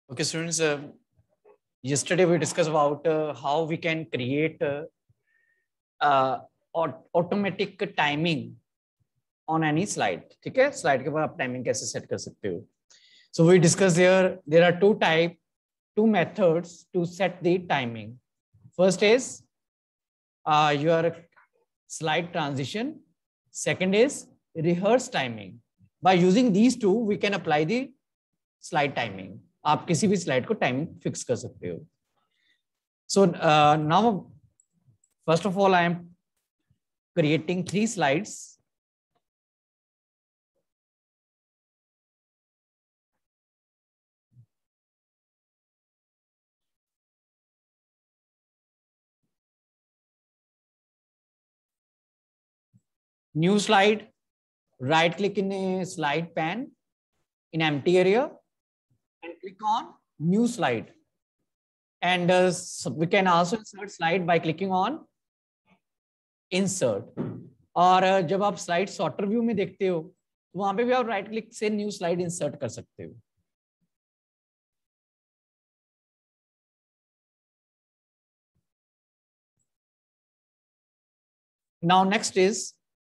Okay, students, yesterday we discussed about how we can create automatic timing on any slide. ठीक है, slide के बाद आप timing कैसे set कर सकते हो? So we discussed there are two methods to set the timing. First is your slide transition. Second is rehearse timing. By using these two, we can apply the slide timing. आप किसी भी slide को timing fix कर सकते हो. So now, first of all, I am creating 3 slides. New slide. Right click in a slide pane in empty area and click on new slide. And we can also insert slide by clicking on insert. और जब आप slide sorter view में देखते हो तो वहां पे भी आप राइट क्लिक से न्यू स्लाइड इंसर्ट कर सकते हो. Now next is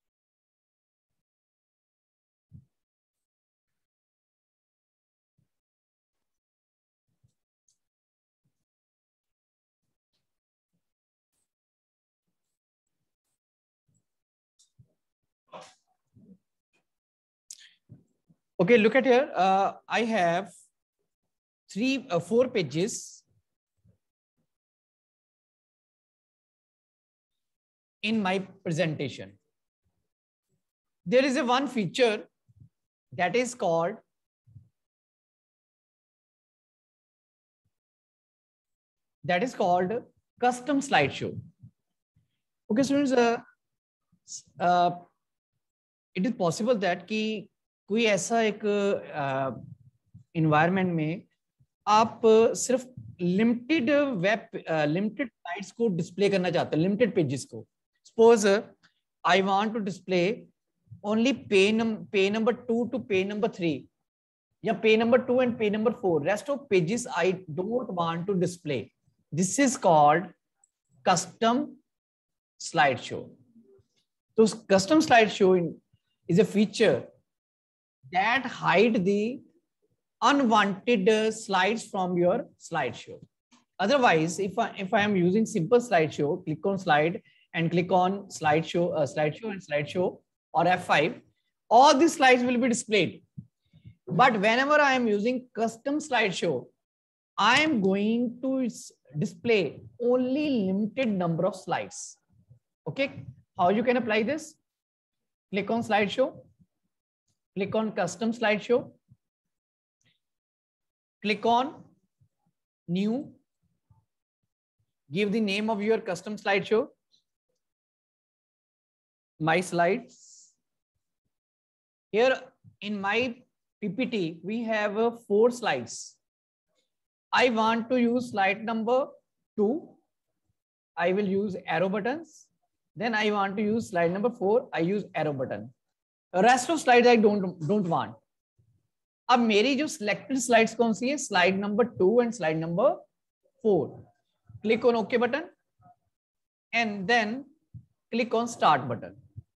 okay, look at here. I have 4 pages in my presentation. There is one feature that is called custom slideshow. Okay, students, it is possible that कि कोई ऐसा एक environment में आप सिर्फ लिमिटेड स्लाइड्स को display करना चाहते हैं, लिमिटेड पेजेस को. Suppose I want to display only page number 2 to page number 3, या page number 2 and page number 4. Rest of pages I don't want to display. This is called custom slideshow. So custom slideshow is a feature that hide the unwanted slides from your slideshow. Otherwise, if I am using simple slideshow, click on slide and click on slideshow and slideshow or F5, all these slides will be displayed. But whenever I am using custom slideshow, I am going to display only limited number of slides. Okay, how you can apply this? Click on slideshow, click on custom slideshow, click on new, give the name of your custom slideshow, my slides. Here in my PPT, we have 4 slides. I want to use slide number 2. I will use arrow buttons. Then I want to use slide number 4. I use arrow button. The rest of slides I don't want. अब मेरी जो selected slides कौन सी है? Slide number 2 and slide number 4. Click on OK button and then click on Start button.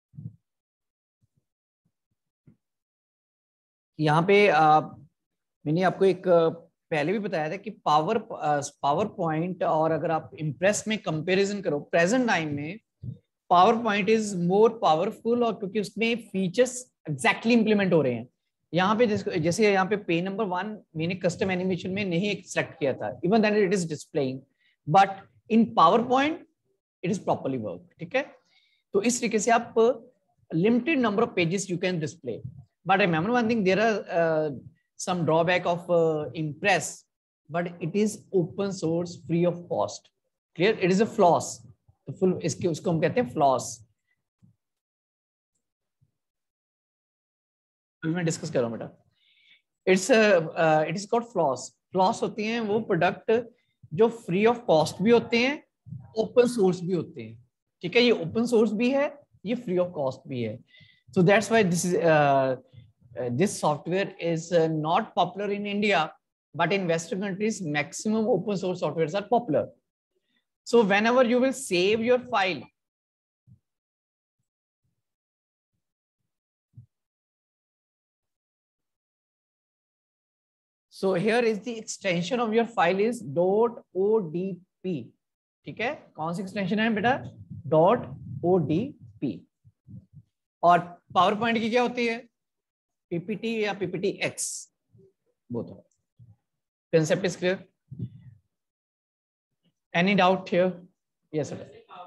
यहाँ पे मैंने आपको एक पहले भी बताया था कि पावर पॉइंट और अगर आप इम्प्रेस में कंपैरिजन करो प्रेजेंट टाइम में PowerPoint is more powerful, और क्योंकि उसमें फीचर्स एग्जैक्टली इंप्लीमेंट हो रहे हैं. यहाँ पे जैसे यहाँ पे पेज नंबर 1 मैंने कस्टम एनिमेशन में नहीं सेलेक्ट किया था, even that it is displaying, but in PowerPoint it is properly work. ठीक है, तो इस तरीके से आप limited number of pages you can display. But remember one thing, there are some drawback of Impress, but it is open source, free of cost. Clear? It is a floss. तो full इसके उसको हम कहते हैं floss. अभी मैं discuss कर रहा हूँ बेटा. It is called floss. Floss होती हैं वो प्रोडक्ट जो फ्री ऑफ कॉस्ट भी होते हैं, ओपन सोर्स भी होते हैं. ठीक है, ये ओपन सोर्स भी है, ये फ्री ऑफ कॉस्ट भी है. So that's why this software is not popular in India, but in Western countries, maximum open source softwares are popular. So whenever you will save your file, so here is the extension of your file is .odp. ठीक है, कौन सी extension है बेटा? .odp. और power point की क्या होती है? पीपीटी या PPTX, बोथ हो. Concept is clear? Any doubt here? Yes sir.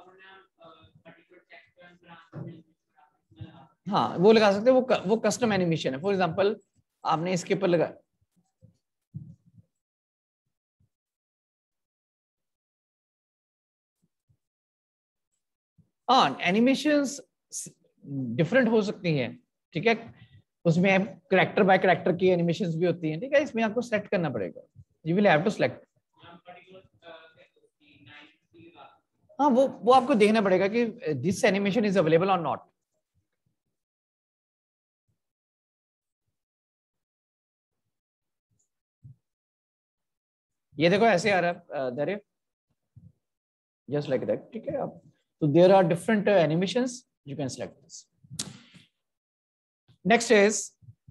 हाँ, वो लगा सकते हैं, वो कस्टम एनिमेशन है. फॉर एग्जांपल आपने इसके ऊपर लगा, हाँ, एनिमेशंस डिफरेंट हो सकती हैं. ठीक है, उसमें करेक्टर बाय करेक्टर की एनिमेशंस भी होती हैं. ठीक है, इसमें आपको सेलेक्ट करना पड़ेगा. You will have to select. हाँ, वो आपको देखना पड़ेगा कि दिस एनिमेशन इज अवेलेबल और नॉट. ये देखो ऐसे आ रहा है, जस्ट लाइक दैट. ठीक है, आप तो there are different animations, you can select this. Next is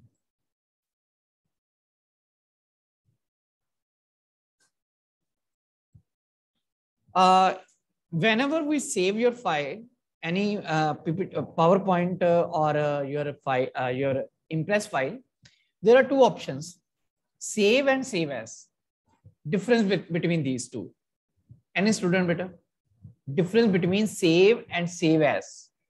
whenever we save your file, any PowerPoint or your file, your Impress file, there are two options: save and save as. Difference between these two? Any student better? Difference between save and save as?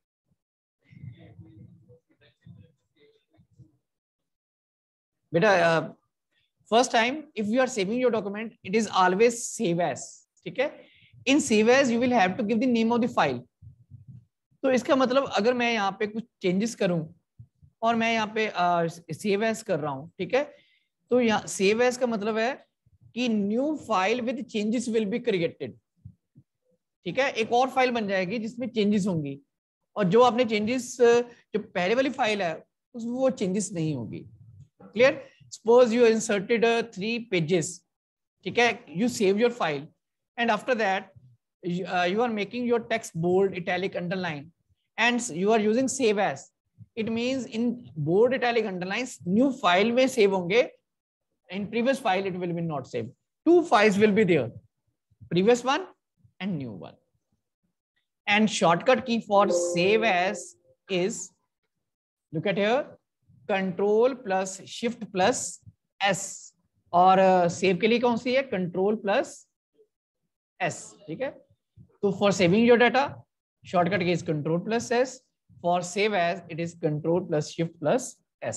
Beta, first time if you are saving your document, it is always save as. ठीक है, in save as you will have to give the name of the file. तो इसका मतलब अगर मैं यहाँ पे कुछ चेंजेस करूं और मैं यहाँ पे सेव एज कर रहा हूं, ठीक है, तो यहाँ सेव एज का मतलब है कि new file with changes will be created. ठीक है, एक और फाइल बन जाएगी जिसमें चेंजेस होंगी, और जो आपने चेंजेस जो पहले वाली फाइल है उसमें वो चेंजेस नहीं होगी. Clear? Suppose you inserted 3 pages. ठीक है, you save your file and after that you are making your text bold, italic, underline, and you are using save as. It means in bold, italic, underlines new file में save होंगे, in previous file it will be not saved. 2 files will be there, previous one and new one. And shortcut key for save as is, look at here, Control plus Shift plus S. और save के लिए कौन सी है? Control plus S. ठीक है, तो for saving your data shortcut key is control plus S. For save as it is control plus shift plus S.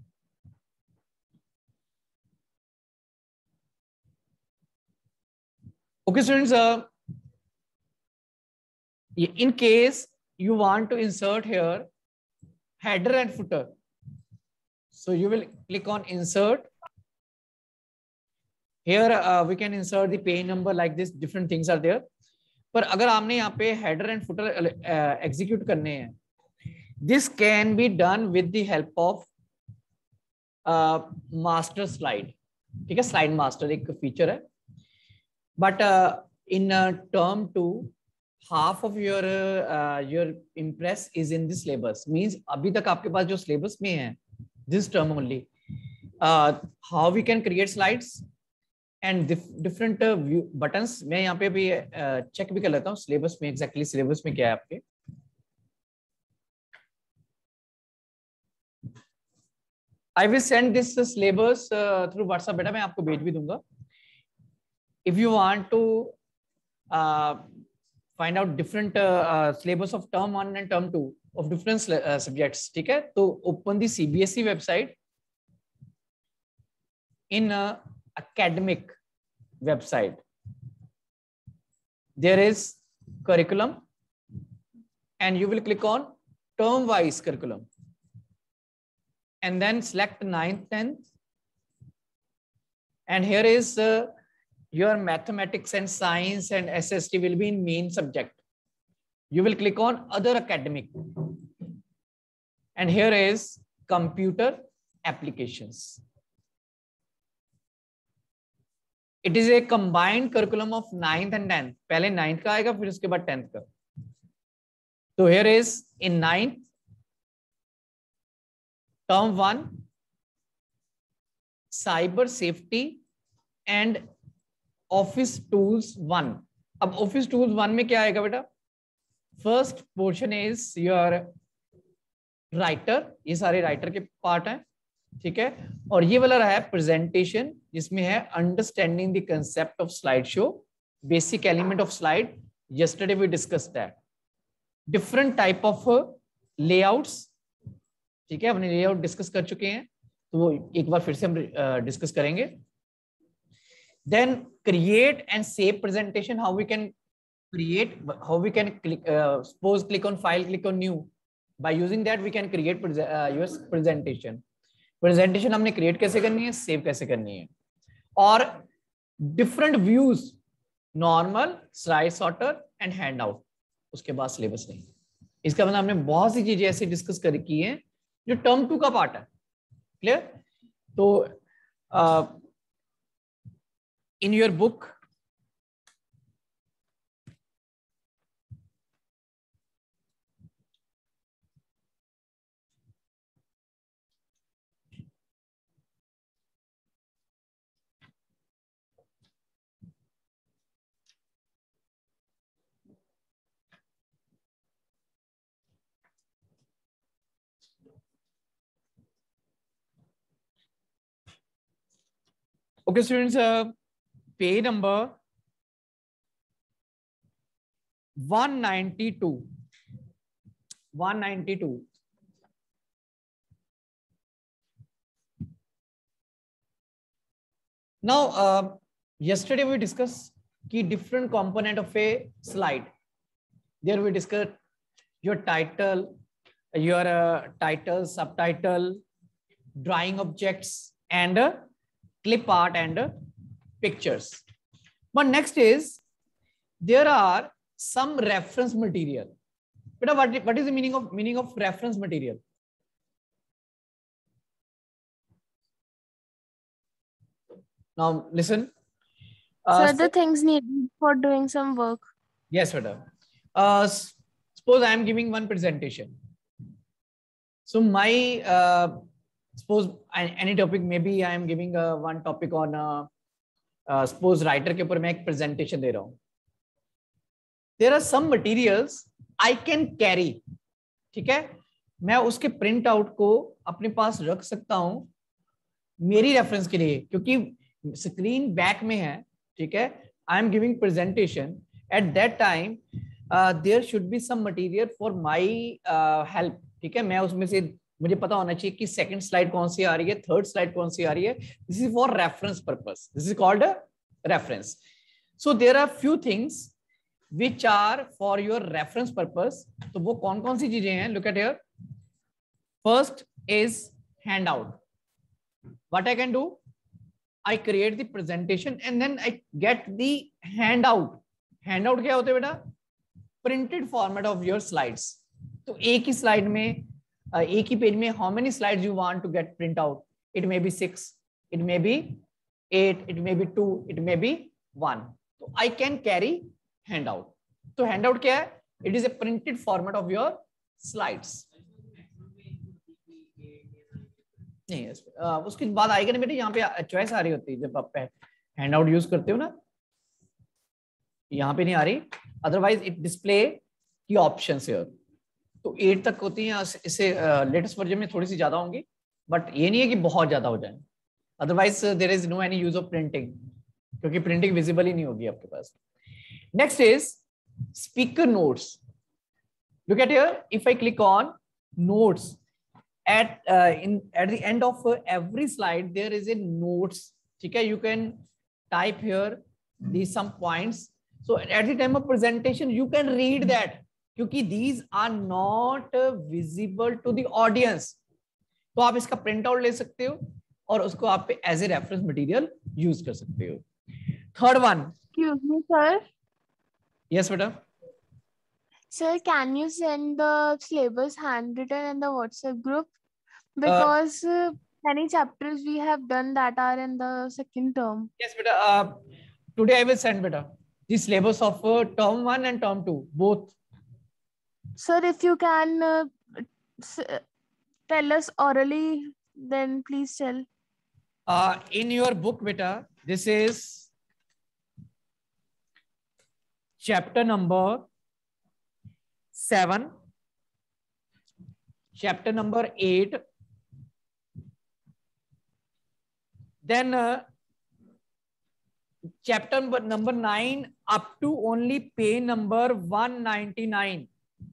Okay students, in case you want to insert here header and footer, so you will click on insert. Here we can insert the page number like this, different things are there. पर अगर आपने यहाँ पे header and footer execute करने हैं, this can be done with the help of master slide. ठीक है, slide master एक feature है. But in term 2, half of your Impress is in the syllabus. Means अभी तक आपके पास जो syllabus में है, this term only. How we can create slides and different view buttons. मैं यहाँ पे भी चेक भी कर लेता हूँ सिलेबस में, एग्जैक्टली सिलेबस में क्या है आपके. I will send this syllabus through WhatsApp. बेटा मैं आपको भेज भी दूंगा. If you want to find out different syllabus of term 1 and term 2 of different subjects, ठीक है, तो open the CBSE website. In academic website there is curriculum and you will click on term wise curriculum and then select 9th, 10th, and here is your mathematics and science and SST will be in main subject. You will click on other academic and here is computer applications. It is a combined curriculum of 9th and 10th. पहले 9th का आएगा, फिर उसके बाद 10th का. तो here is in 9th term 1 cyber safety and office tools 1. अब office tools 1 में क्या आएगा बेटा? First portion is your Writer. ये सारे राइटर के पार्ट हैं, ठीक है. और ये वाला रहा है प्रेजेंटेशन, जिसमें है understanding the concept of slide show, basic element of slide. Yesterday we discuss that. Different type of layouts, ठीक है, हमने लेआउट डिस्कस कर चुके हैं, तो वो एक बार फिर से हम डिस्कस करेंगे. Then create and save presentation. How we can create, how we can click, suppose click on file, click on new. By using that we can create your presentation. Presentation हमने create कैसे करनी है, save कैसे करनी है. और different views, normal, slide sorter and handout. उसके बाद syllabus नहीं. इसका मतलब हमने बहुत सी चीजें ऐसी डिस्कस की हैं जो टर्म 2 का पार्ट है. क्लियर? तो in your book okay students, page number 192. Now yesterday we discussed key different component of a slide. There we discussed your title, your title, subtitle, drawing objects and clip art and pictures. But next is there are some reference material. But what is the meaning of reference material? Now listen. So the things needed for doing some work. Yes, madam. Suppose I am giving one presentation. So my suppose any topic, maybe I am giving one topic on suppose writer के ऊपर मैं एक presentation दे रहा हूँ. There are some materials I can carry. ठीक है, मैं उसके प्रिंट आउट को अपने पास रख सकता हूँ मेरी रेफरेंस के लिए, क्योंकि स्क्रीन बैक में है. ठीक है, I am giving presentation at that time, there should be some material for my help. ठीक है, मैं उसमें से मुझे पता होना चाहिए कि सेकंड स्लाइड कौन सी आ रही है, थर्ड स्लाइड कौन सी आ रही है. This is for reference purpose. This is called reference. So there are few things which are for your reference purpose. तो वो कौन कौन सी चीजें हैं? Look at here. First is handout. What I can do? I create the presentation and then I get the handout. Handout क्या होते हैं बेटा? Printed format of your slides. तो एक ही स्लाइड में, एक ही पेज में how many slides you want to get print out? It may be 6, it may be 8, it may be 2, it may be 1. तो I can carry handout. तो handout क्या है? It is a printed format of your slides. नहीं, उसके बाद आएगा ना बेटे, यहाँ पे चॉइस आ रही होती है जब आप हैंडआउट यूज करते हो ना, यहाँ पे नहीं आ रही. अदरवाइज इट डिस्प्ले की ऑप्शंस है. तो 8 तक होती हैं. इससे लेटेस्ट वर्जन में थोड़ी सी ज्यादा होंगी, बट ये नहीं है कि बहुत ज्यादा हो जाए. Otherwise there is no any use of printing, क्योंकि प्रिंटिंग विजिबल ही नहीं होगी आपके पास. Next is speaker notes. Look at here. If I click on notes, at the end of every slide there is a notes. Okay, you can type here these some points. So at the time of presentation you can read that, क्योंकि these are not visible to the audience. तो आप इसका print out ले सकते हो और उसको आप पे as a reference material use कर सकते हो. Third one. Excuse me, sir. Yes, madam. Sir, can you send the syllabus handwritten in the WhatsApp group? Because many chapters we have done that are in the second term. Yes, beta. Today I will send beta the syllabus of term 1 and term 2 both. Sir, if you can tell us orally, then please tell. In your book, beta, this is chapter number 7, chapter number 8, then chapter number 9 up to only page number 199.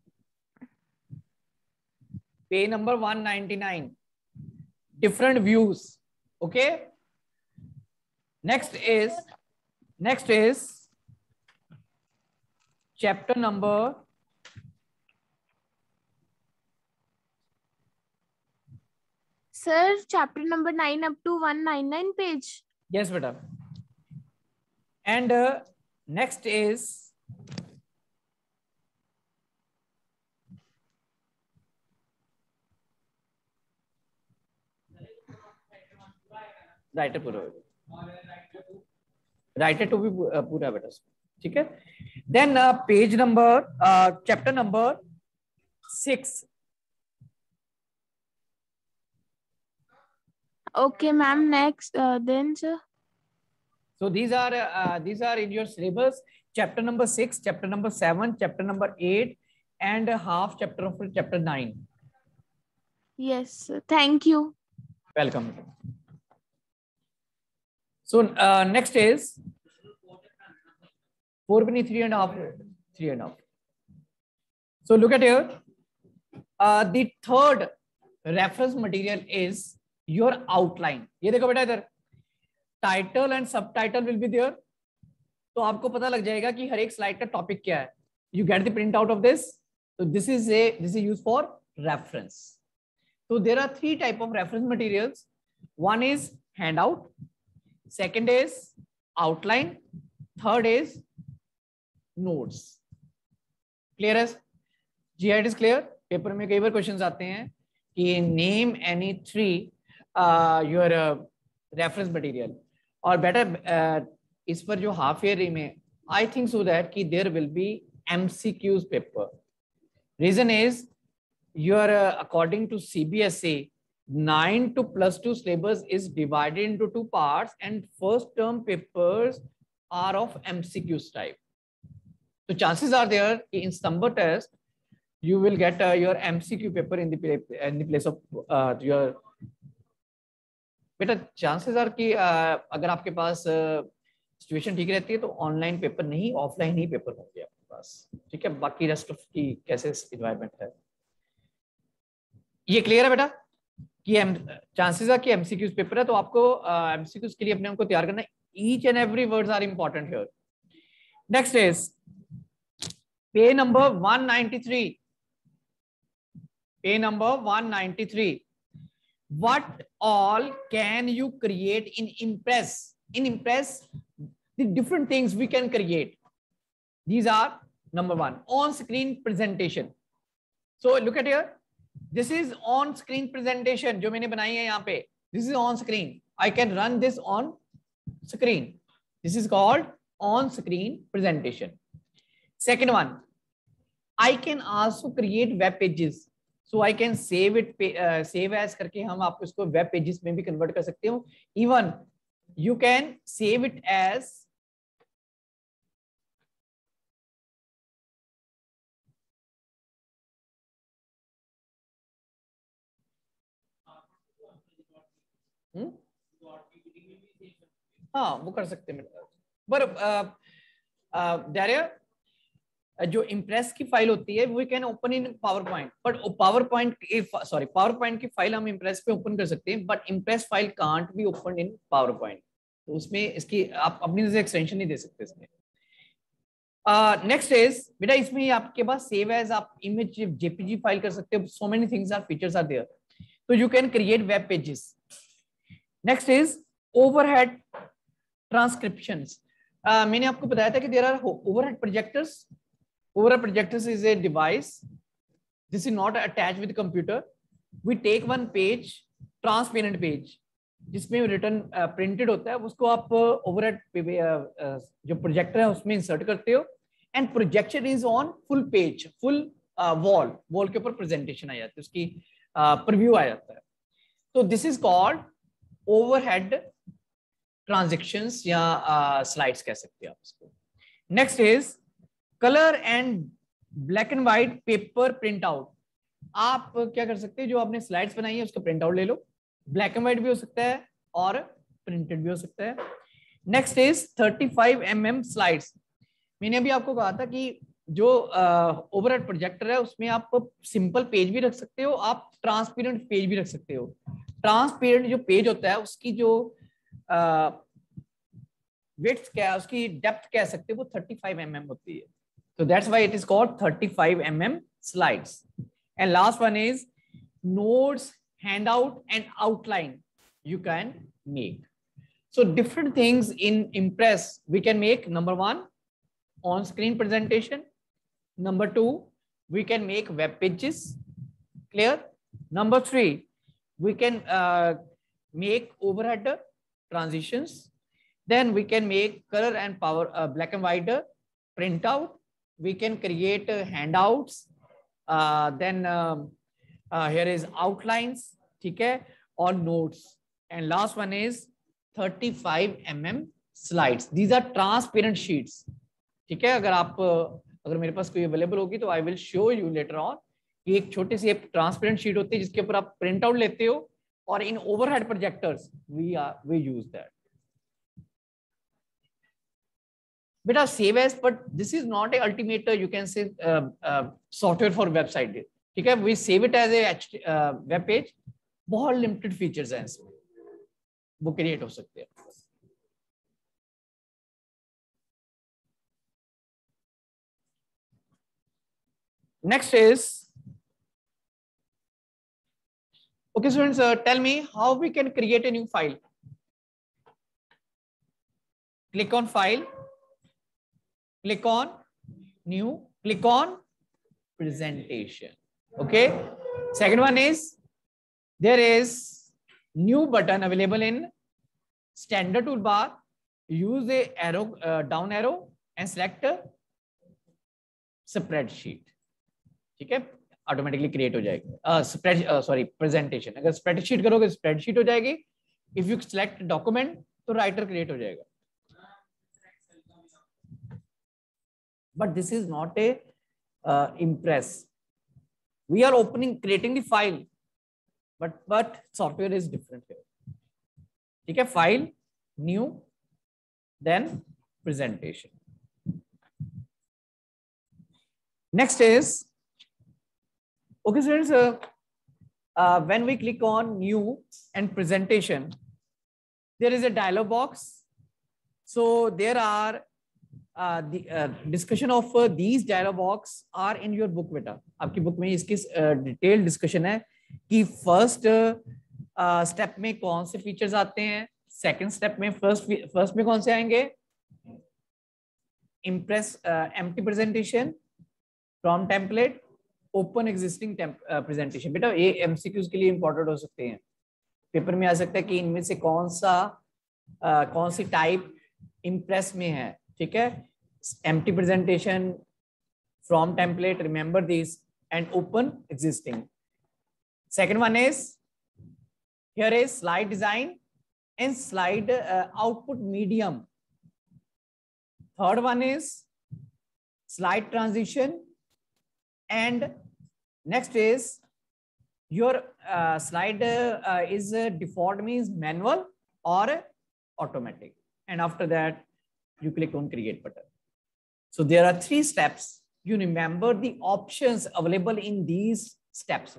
Page number 199. Different views. Okay. Next is chapter number Sir, chapter number 9 up to 199 page. Yes, beta. And next is writer पूरा भी पूरा बेटा, ठीक है. Then page number chapter number 6. Okay, ma'am. Next, then sir. So these are in your syllabus. Chapter number 6, chapter number 7, chapter number 8, and half chapter of chapter 9. Yes, sir. Thank you. Welcome. So next is 3.5. So look at here. The third reference material is your outline. ये देखो बेटा इधर, title and subtitle will be there. तो आपको पता लग जाएगा कि हर एक स्लाइड का टॉपिक क्या है. You get the print out of this. तो this is use for reference. So there are 3 type of reference materials. One is handout, second is outline, third is notes. Clear as? GI is clear. Paper में कई बार questions आते हैं कि name any 3 your reference material. और better इस पर जो half yearly में I think so that कि there will be MCQs paper. Reason is your according to CBSE 9 to +2 syllabus is divided into 2 parts and first term papers are of MCQs type. So chances are there in September test you will get your MCQ paper in the place of your बेटा. Chances are कि अगर आपके पास situation ठीक रहती है तो online paper नहीं, ऑफलाइन ही पेपर होंगे आपके पास, ठीक है. बाकी रेस्ट ऑफ की कैसे इन्वायरमेंट है ये क्लियर है बेटा कि चांसेस है कि एमसीक्यूज पेपर है. तो आपको एमसीक्यूज के लिए अपने को तैयार करना है. Each and every words are important here. Next is page number 193. Page number 193. What all can you create in Impress? In Impress, the different things we can create. These are number 1, on-screen presentation. So look at here. This is on-screen presentation जो मैंने बनाई है यहाँ पे. This is on-screen. I can run this on screen. This is called on-screen presentation. Second one, I can also create web pages. So I can save it, save as करके हम आपको इसको web pages में भी convert कर सकते हो. Even you can save it as हाँ वो कर सकते हैं. पर जो इम्प्रेस की फाइल होती है वो can open in PowerPoint. But PowerPoint की फाइल हम इम्प्रेस पे ओपन कर सकते हैं, but Impress file can't be open in PowerPoint. तो उसमें इसकी आप अपनी से एक्सटेंशन नहीं दे सकते इसमें. नेक्स्ट इज बेटा इसमें आपके पास सेव एज आप इमेज जेपीजी फाइल कर सकते हो. So many things are features are there. तो you can create web pages. Next is overhead transcriptions. मैंने आपको बताया था कि there are overhead projectors. Overhead projectors is a device. This is not attached with the computer. We take one page transparent page जिसमें return printed होता है, उसको आप ओवरहेड जो प्रोजेक्टर है उसमें इंसर्ट करते हो, and projection is on full page, full wall के ऊपर प्रेजेंटेशन आ जाती है, उसकी प्रीव्यू आ जाता है। तो this is called overhead transactions या स्लाइड्स कह सकते हैं आप इसको। Next is colour and black and white paper print out. आप क्या कर सकते हैं, जो आपने स्लाइड्स बनाई है उसका प्रिंट आउट ले लो, ब्लैक एंड व्हाइट भी हो सकता है और प्रिंटेड भी हो सकता है। Next is 35 mm slides. मैंने अभी आपको कहा था कि जो ओवरहेड प्रोजेक्टर है उसमें आप सिंपल पेज भी रख सकते हो, आप ट्रांसपेरेंट पेज भी रख सकते हो। ट्रांसपेरेंट जो पेज होता है उसकी जो विड्थ क्या है, उसकी डेप्थ कह सकते हो, वो 35 mm होती है। So that's why it is called 35 mm slides. And last one is notes, handout and outline you can make. So different things in Impress we can make. Number one, on-screen presentation. Number two, we can make web pages. Clear? Number three, we can make overhead transitions. Then we can make color and power black and white printout. We can create handouts. Then here is outlines, ठीक है, और notes. And last one is 35 mm slides. These are transparent sheets. ठीक है, अगर मेरे पास कोई available होगी तो I will show you later on कि एक छोटी सी ट्रांसपेरेंट शीट होती है जिसके ऊपर आप प्रिंट आउट लेते हो, और in overhead projectors we use that. बेटा save as, but this is not a ultimate you can say software for website, ठीक है। We save it as a web page. बहुत लिमिटेड फीचर्स हैं इसमें, वो क्रिएट हो सकते हैं। Next is okay students, tell me how we can create a new file. Click on file, click on new, click on presentation. Okay, second one is there is new button available in standard toolbar. Use a arrow, down arrow and select spreadsheet. ठीक है, automatically create हो जाएगी। Presentation, अगर spreadsheet करोगे spreadsheet हो जाएगी। If you select document तो Writer create हो जाएगा। But this is not a Impress, we are opening creating the file, but software is different है। ठीक है, file, new, then presentation. Next is okay students, when we click on new and presentation, there is a dialog box. So there are the discussion of these dialog box are in your book beta. आपकी book में इसकी detail discussion है कि first step में कौन से features आते हैं, सेकंड स्टेप में फर्स्ट में कौन से आएंगे, Impress, empty presentation, from template, open existing presentation. बेटा ये एमसीक्यूज के लिए इंपॉर्टेंट हो सकते हैं, पेपर में आ सकता है कि इनमें से कौन सी टाइप इम्प्रेस में है। ठीक है, empty presentation, from template, remember this, and open existing. Second one is here is slide design and slide output medium. Third one is slide transition, and next is your slide is default means manual or automatic, and after that you click on create button. So there are 3 steps. You remember the options available in these steps.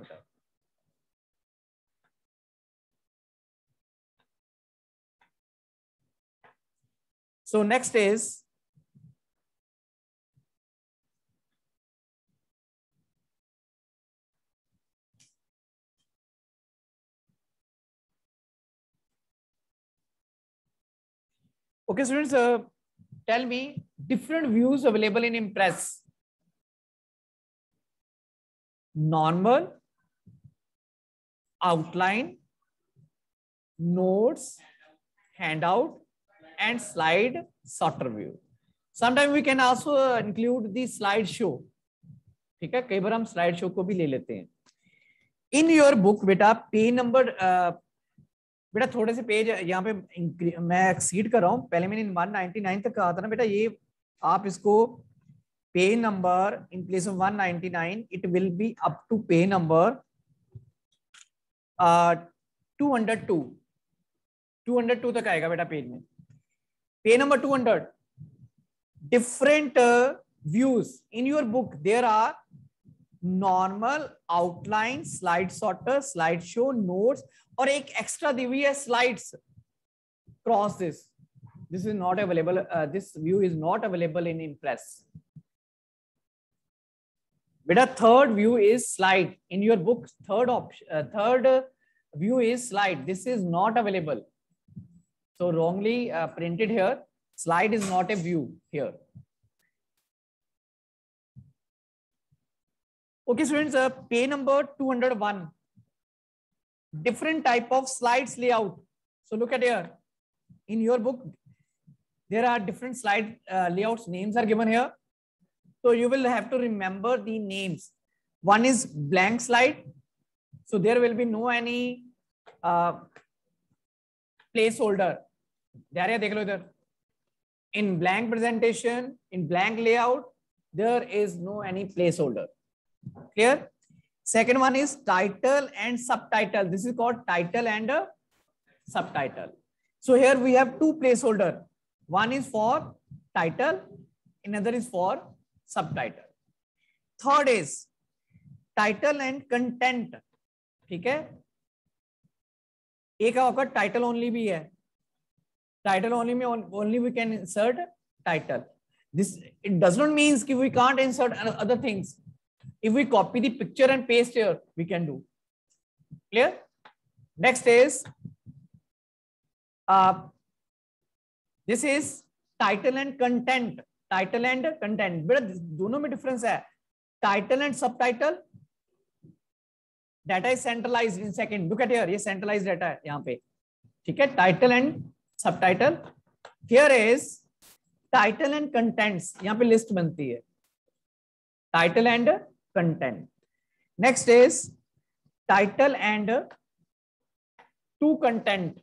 So next is okay students, tell me different views available in Impress. Normal, outline, notes, handout, and slide sorter view. Sometimes we can also include the slide show. ठीक है, कई बार हम slide show को भी ले लेते हैं. In your book, बेटा पेज नंबर बेटा थोड़े से पेज यहाँ पे मैं एक्सीड कर रहा हूँ. पहले मैंने 199 तक कहा था ना बेटा, ये आप इसको page number in place of 199 it will be up to page number 202 तक आएगा बेटा पेज में. Page number 200. Different views in your book there are normal, outline, slide sorter, slide show, notes और एक एक्स्ट्रा दी हुई है slides. Cross this is not available, this view is not available in Impress. बेटा third view is slide in your book. Third option, third view is slide. This is not available, so wrongly printed here. Slide is not a view here. Okay students, page number 201. Different type of slides layout. So look at here. In your book there are different slide layouts. Names are given here, so you will have to remember the names. One is blank slide, so there will be no any placeholder. there dekh lo idhar. In blank presentation, in blank layout, there is no any placeholder. Clear? Second one is title and subtitle. This is called title and subtitle. So here we have two placeholder. One is for title, another is for subtitle. Third is title and content. ठीक है, एक आपका title only भी है. Title only में only we can insert title. This it does not means कि we can't insert other things. If we copy the picture and paste here we can do. Clear? Next is this is title and content. Title and content बेटा दोनों में difference है. Title and subtitle, data is centralized in second. Look at here, ये centralized data है यहाँ पे. ठीक है, title and subtitle. Here is title and contents. यहाँ पे लिस्ट बनती है title and content. Next is title and two content.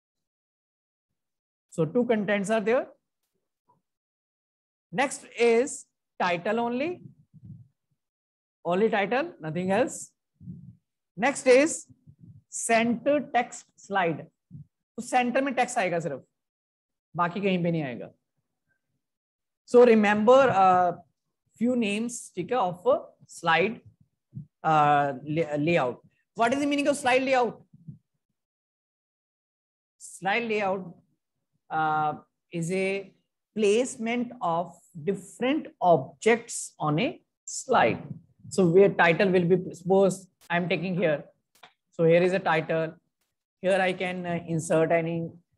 So two contents are there. Next is title only title, nothing else. Next is centre text slide. तो centre में text आएगा सिर्फ, बाकी कहीं पे नहीं आएगा. सो रिमेंबर फ्यू नेम्स, ठीक है, of slide layout. What is the meaning of slide layout? Slide layout is a placement of different objects on a slide. So where title will be, suppose I am taking here, so here is a title. Here I can insert any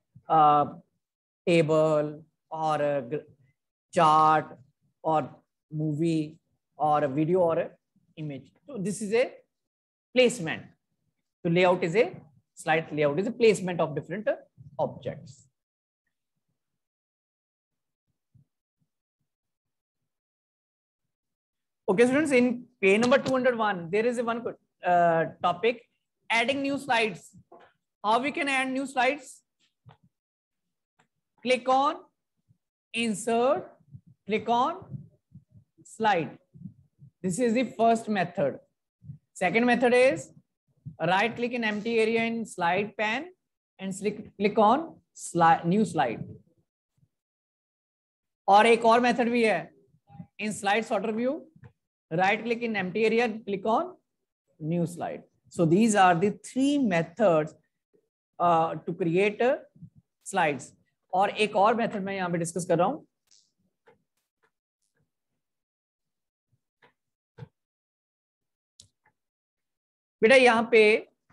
table or a chart or movie or a video or a image. So this is a placement. So layout is a slide layout is a placement of different objects. Okay students, in page number 201 there is a one topic, adding new slides. How we can add new slides? Click on insert, click on slide. This is the first method. Second method is right click in empty area in slide pane and click on slide, new slide. और एक और method भी है, in slide sorter view right click in empty area and click on new slide. So these are the three methods to create slides. और एक और method मैं यहाँ पे डिस्कस कर रहा हूं. बेटा यहाँ पे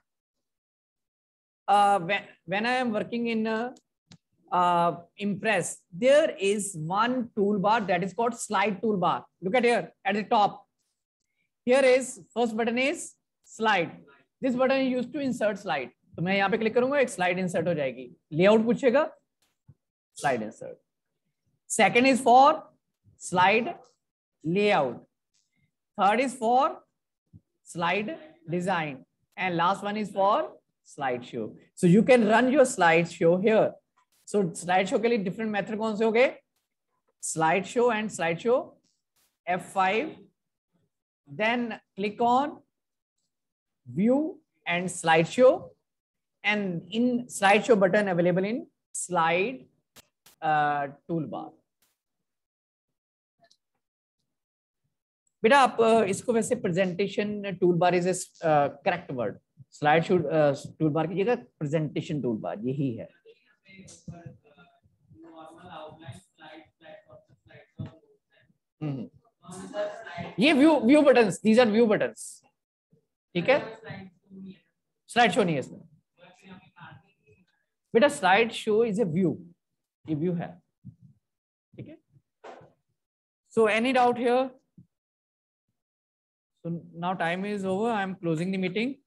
when I am working in Impress, there is one toolbar that is called slide toolbar. Look at here at the top. Here is first button is slide. This button is used to insert slide. तो मैं यहाँ पे click करूंगा, एक slide insert हो जाएगी। Layout पूछेगा, slide insert. Second is for slide layout, third is for slide design, and last one is for slideshow. So you can run your slideshow here. So slideshow के लिए different method कौन से हो गए? Slideshow and slideshow, F5, then click on view and slideshow, and in slideshow button available in slide toolbar. बेटा आप इसको वैसे presentation tool bar is correct word, slide show tool bar की जगह प्रेजेंटेशन टूल बार यही है। ये view buttons, these are view buttons, ठीक है। स्लाइड शो नहीं है इसमें बेटा, slide show is a view, ये व्यू है, ठीक है। So any doubt here? So now time is over. I am closing the meeting.